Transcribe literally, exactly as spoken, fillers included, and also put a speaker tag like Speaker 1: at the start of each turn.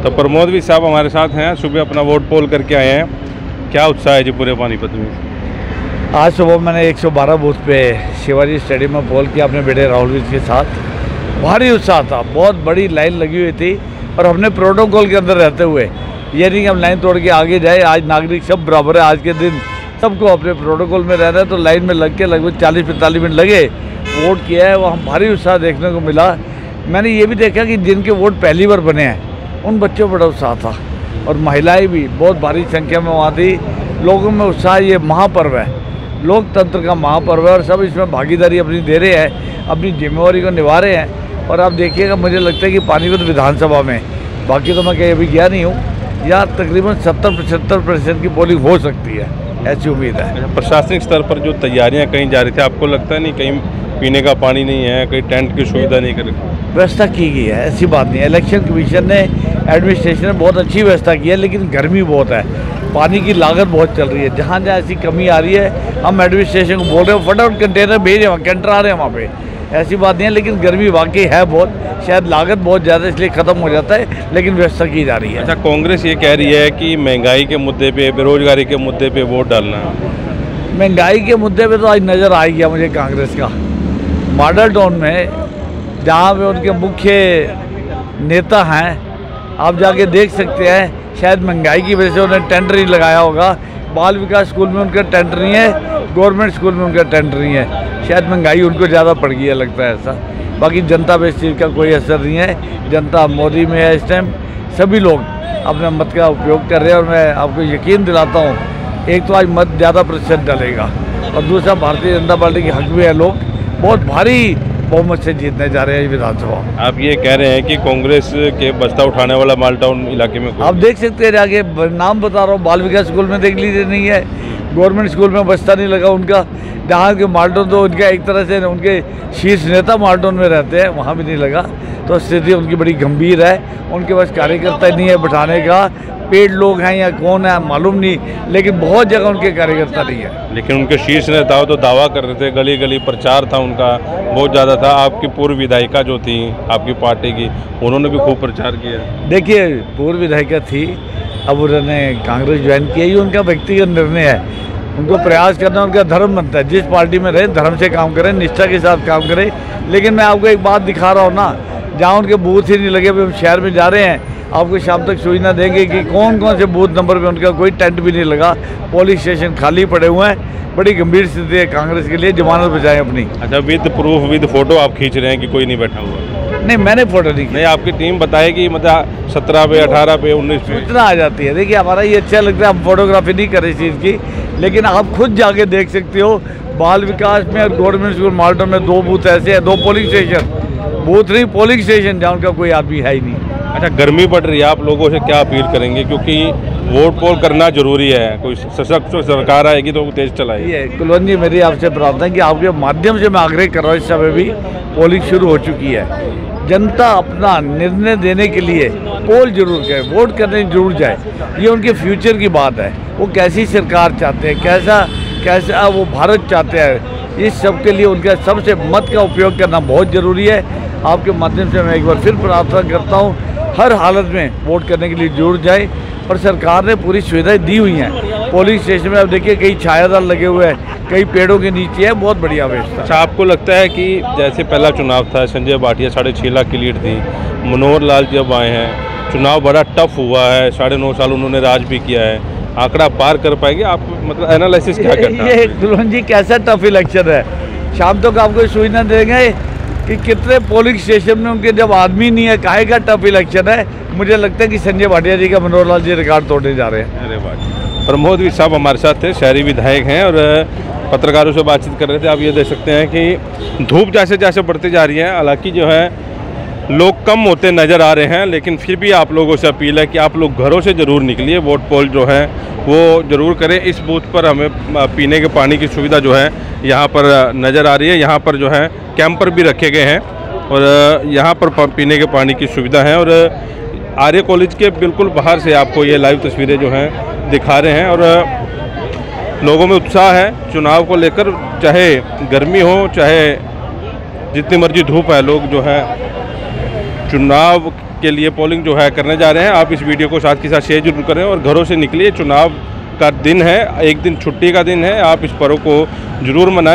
Speaker 1: तो प्रमोद भी साहब हमारे साथ हैं, सुबह अपना वोट पोल करके आए हैं। क्या उत्साह है जी पूरे पानीपत में?
Speaker 2: आज सुबह मैंने एक सौ बारह बूथ पे शिवाजी स्टेडियम में पोल किया अपने बेटे राहुल विज के साथ। भारी उत्साह था, बहुत बड़ी लाइन लगी हुई थी और हमने प्रोटोकॉल के अंदर रहते हुए, ये नहीं कि हम लाइन तोड़ के आगे जाए। आज नागरिक सब बराबर है, आज के दिन सबको अपने प्रोटोकॉल में रहना है, तो लाइन में लग के लगभग चालीस पैंतालीस मिनट लगे, वोट किया है। वहाँ भारी उत्साह देखने को मिला। मैंने ये भी देखा कि जिनके वोट पहली बार बने हैं उन बच्चों में बड़ा उत्साह था और महिलाएं भी बहुत भारी संख्या में वहाँ थी। लोगों में उत्साह, ये महापर्व है, लोकतंत्र का महापर्व है और सब इसमें भागीदारी अपनी दे रहे हैं, अपनी जिम्मेवारी को निभा रहे हैं। और आप देखिएगा, मुझे लगता है कि पानीपत विधानसभा में, बाकी तो मैं कहीं अभी गया नहीं हूँ, यहाँ तकरीबन सत्तर पचहत्तर परसेंट की पोलिंग हो सकती है, ऐसी उम्मीद है।
Speaker 1: प्रशासनिक स्तर पर जो तैयारियां कहीं जा रही थी, आपको लगता है नहीं कहीं पीने का पानी नहीं है, कहीं टेंट की सुविधा नहीं कर?
Speaker 2: व्यवस्था की गई है, ऐसी बात नहीं है। इलेक्शन कमीशन ने, एडमिनिस्ट्रेशन ने बहुत अच्छी व्यवस्था की है, लेकिन गर्मी बहुत है, पानी की लागत बहुत चल रही है। जहाँ जहाँ ऐसी कमी आ रही है, हम एडमिनिस्ट्रेशन को बोल रहे हैं फटाफट कंटेनर भेजे, वहाँ कैंटर आ रहे हैं वहाँ पे, ऐसी बात नहीं है। लेकिन गर्मी वाकई है बहुत, शायद लागत बहुत ज़्यादा इसलिए ख़त्म हो जाता है, लेकिन व्यवस्था की जा रही है।
Speaker 1: अच्छा, कांग्रेस ये कह रही है कि महंगाई के मुद्दे पे, बेरोजगारी के मुद्दे पे वोट डालना है।
Speaker 2: महंगाई के मुद्दे पे तो आज नज़र आ गया मुझे कांग्रेस का। मॉडल टाउन में जहाँ पे उनके मुख्य नेता हैं, आप जाके देख सकते हैं, शायद महंगाई की वजह से उन्हें टेंडर ही लगाया होगा। बाल विकास स्कूल में उनका टेंडर नहीं है, गवर्नमेंट स्कूल में उनका टेंडर नहीं है, शायद महंगाई उनको ज़्यादा पड़ गई है, लगता है ऐसा। बाकी जनता पे इस चीज़ का कोई असर नहीं है। जनता मोदी में है इस टाइम, सभी लोग अपने मत का उपयोग कर रहे हैं और मैं आपको यकीन दिलाता हूँ, एक तो आज मत ज़्यादा प्रतिशत डालेगा और दूसरा भारतीय जनता पार्टी के हक में है, लोग बहुत भारी बहुमत से जीतने जा रहे हैं विधानसभा।
Speaker 1: आप ये कह रहे हैं कि कांग्रेस के बस्ता उठाने वाला मालटाउन इलाके में
Speaker 2: आप देख सकते हैं, जाके नाम बता रहा हूँ, बाल विकास स्कूल में देख लीजिए, नहीं है, गवर्नमेंट स्कूल में बस्ता नहीं लगा उनका। जहाँ के मालटाउन तो उनका एक तरह से उनके शीर्ष नेता मालटाउन में रहते हैं, वहाँ भी नहीं लगा, तो स्थिति उनकी बड़ी गंभीर है। उनके पास कार्यकर्ता नहीं है बैठाने का, पेड लोग हैं या कौन है मालूम नहीं, लेकिन बहुत जगह उनके कार्यकर्ता नहीं है।
Speaker 1: लेकिन उनके शीर्ष नेताओं तो दावा कर रहे थे, गली गली प्रचार था उनका, बहुत ज़्यादा था। आपकी पूर्व विधायिका जो थी आपकी पार्टी की, उन्होंने भी खूब प्रचार किया।
Speaker 2: देखिए, पूर्व विधायिका थी, अब उन्होंने कांग्रेस ज्वाइन किया, ये उनका व्यक्तिगत निर्णय है। उनको प्रयास करना उनका धर्म बनता है, जिस पार्टी में रहे धर्म से काम करें, निष्ठा के साथ काम करें। लेकिन मैं आपको एक बात दिखा रहा हूँ ना, जहाँ उनके बूथ ही नहीं लगे, अभी हम शहर में जा रहे हैं, आपको शाम तक सूचना देंगे कि कौन कौन से बूथ नंबर पे उनका कोई टेंट भी नहीं लगा, पोलिंग स्टेशन खाली पड़े हुए हैं। बड़ी गंभीर स्थिति है कांग्रेस के लिए, जमानत बचाएं अपनी।
Speaker 1: अच्छा, विद प्रूफ विद फोटो आप खींच रहे हैं कि कोई नहीं बैठा हुआ?
Speaker 2: नहीं, मैंने फोटो नहीं
Speaker 1: नहीं, आपकी टीम बताए कि मतलब सत्रह पे, अठारह पे, उन्नीस पे
Speaker 2: सूचना आ जाती है। देखिए, हमारा ये अच्छा लगता है, हम फोटोग्राफी नहीं कर इस चीज़ की, लेकिन आप खुद जाके देख सकते हो, बाल विकास में और गवर्नमेंट स्कूल माल्टन में दो बूथ ऐसे हैं, दो पोलिंग स्टेशन, बूथ नहीं पोलिंग स्टेशन, जहाँ उनका कोई आदमी है ही नहीं।
Speaker 1: अच्छा, गर्मी बढ़ रही है, आप लोगों से क्या अपील करेंगे? क्योंकि वोट पोल करना जरूरी है, कोई सशक्त सरकार आएगी तो तेज चलाएगी।
Speaker 2: कुलवंत जी, मेरी आपसे प्रार्थना है कि आपके माध्यम से मैं आग्रह कर रहा हूँ, इस समय भी पोलिंग शुरू हो चुकी है, जनता अपना निर्णय देने के लिए पोल जरूर करे, वोट करने जरूर जाए। ये उनके फ्यूचर की बात है, वो कैसी सरकार चाहते हैं, कैसा कैसा वो भारत चाहते हैं, इस सब के लिए उनका सबसे मत का उपयोग करना बहुत ज़रूरी है। आपके माध्यम से मैं एक बार फिर प्रार्थना करता हूँ, हर हालत में वोट करने के लिए जरूर जाए। और सरकार ने पूरी सुविधाएं दी हुई हैं पोलिंग स्टेशन में। अब देखिए, कई छायादार लगे हुए हैं, कई पेड़ों के नीचे है, बहुत बढ़िया व्यवस्था।
Speaker 1: अच्छा, आपको लगता है कि जैसे पहला चुनाव था, संजय भाटिया साढ़े छः लाख की लीड थी, मनोहर लाल जब आए हैं, चुनाव बड़ा टफ हुआ है, साढ़े नौ साल उन्होंने राज भी किया है, आंकड़ा पार कर पाएंगे? आप मतलब एनालिसिस क्या करना है?
Speaker 2: ये दुल्हन जी, कैसा टफ इलेक्शन है, शाम तक आपको सूचना देंगे कि कितने पोलिंग स्टेशन में उनके जब आदमी नहीं है, काहे का टफ इलेक्शन है। मुझे लगता है कि संजय भाटिया जी का मनोहर लाल जी रिकॉर्ड तोड़ने जा रहे हैं।
Speaker 1: अरे वाह। प्रमोद भी साहब हमारे साथ थे, शहरी विधायक हैं और पत्रकारों से बातचीत कर रहे थे। आप ये देख सकते हैं कि धूप जैसे जैसे बढ़ती जा रही है, हालांकि जो है लोग कम होते नज़र आ रहे हैं, लेकिन फिर भी आप लोगों से अपील है कि आप लोग घरों से ज़रूर निकलिए, वोट पोल जो है वो ज़रूर करें। इस बूथ पर हमें पीने के पानी की सुविधा जो है यहाँ पर नज़र आ रही है। यहाँ पर जो है कैंपर भी रखे गए हैं और यहाँ पर पीने के पानी की सुविधा है। और आर्य कॉलेज के बिल्कुल बाहर से आपको ये लाइव तस्वीरें जो हैं दिखा रहे हैं। और लोगों में उत्साह है चुनाव को लेकर, चाहे गर्मी हो चाहे जितनी मर्जी धूप है, लोग जो है चुनाव के लिए पोलिंग जो है करने जा रहे हैं। आप इस वीडियो को साथ के साथ शेयर जरूर करें और घरों से निकलिए। चुनाव का दिन है, एक दिन छुट्टी का दिन है, आप इस पर्व को जरूर मनाएं।